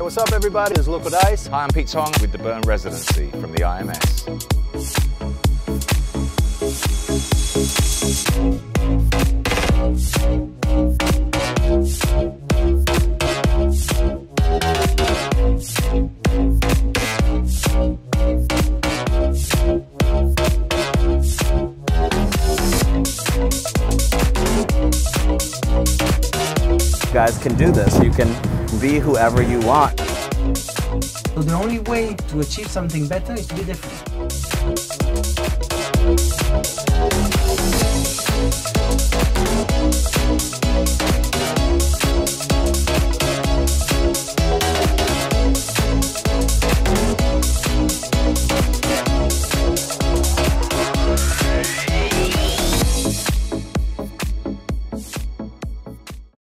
What's up everybody, it's Liquid Ice. Hi, I'm Pete Tong with the Burn Residency from the IMS. You guys can do this. You can be whoever you want. So the only way to achieve something better is to be different.